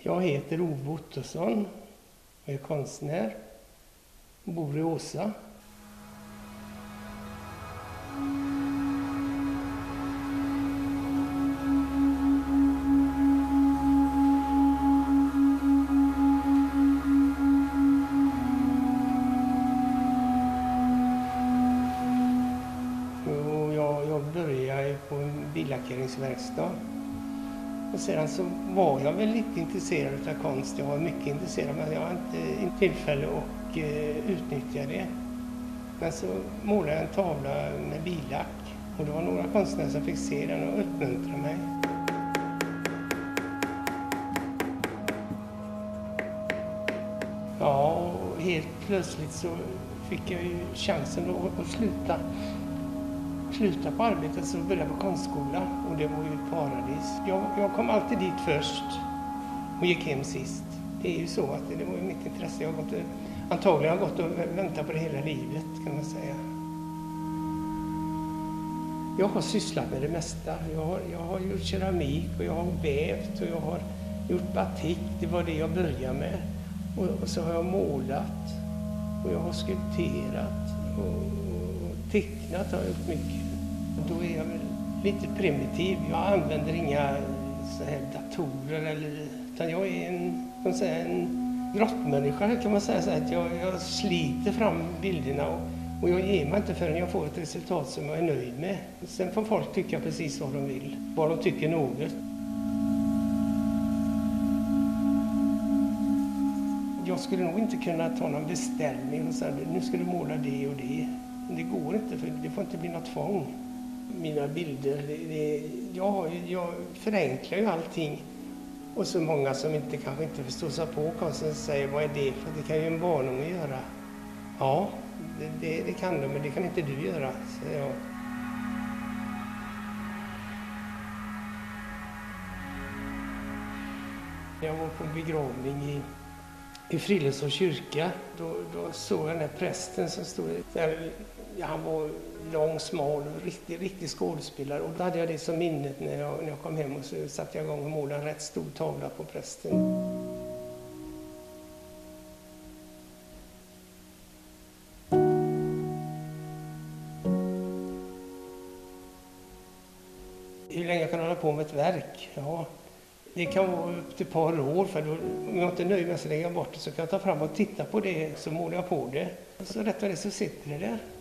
Jag heter Ove Ottosson och är konstnär och bor i Åsa. Jag började på en billackeringsverkstad. Och sedan så var jag väl lite intresserad av konst. Jag var mycket intresserad, men jag hade inte tillfälle att utnyttja det. Men så målade jag en tavla med billack. Och det var några konstnärer som fick se den och uppmuntrade mig. Ja, och helt plötsligt så fick jag ju chansen att sluta på arbetet, så började på konstskola, och det var ju ett paradis. Jag kom alltid dit först och gick hem sist. Det är ju så att det var ju mitt intresse. Antagligen har jag gått och väntat på det hela livet, kan man säga. Jag har sysslat med det mesta. Jag har gjort keramik och jag har vävt och jag har gjort batik. Det var det jag började med. Och så har jag målat och jag har skulpterat och tecknat har jag gjort mycket. Då är jag väl lite primitiv. Jag använder inga så här datorer, utan jag är en grottmänniska, kan man säga så här, att jag sliter fram bilderna och jag ger mig inte förrän jag får ett resultat som jag är nöjd med. Sen får folk tycka precis vad de vill, vad de tycker något. Jag skulle nog inte kunna ta någon beställning och säga nu ska du måla det och det. Det går inte, för det får inte bli något tvång. Mina bilder, jag förenklar ju allting. Och så många som kanske inte förstår sig på konsten säger, vad är det? För det kan ju en barnunge göra. Ja, det kan de, men det kan inte du göra, säger jag. Jag var på begravning i Friluftsås kyrka. Då såg jag den här prästen som stod där. Han var lång, smal och riktig skådespelare. Och då hade jag det som minnet när jag kom hem, och så satte jag igång och målade en rätt stor tavla på prästen. Hur länge kan jag hålla på med ett verk? Ja. Det kan vara upp till ett par år, för då, om jag inte är nöjd med så lägger jag bort det, så kan jag ta fram och titta på det, så målar jag på det. Så rätt och det så sitter det där.